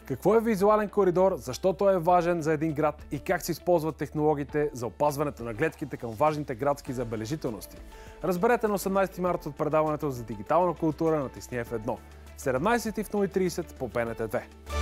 Какво е визуален коридор, защо той е важен за един град и как се използват технологиите за опазването на гледките към важните градски забележителности? Разберете на 18 марта от предаването за дигитална култура на Тесния F1 в 17:30 по БНТ 2.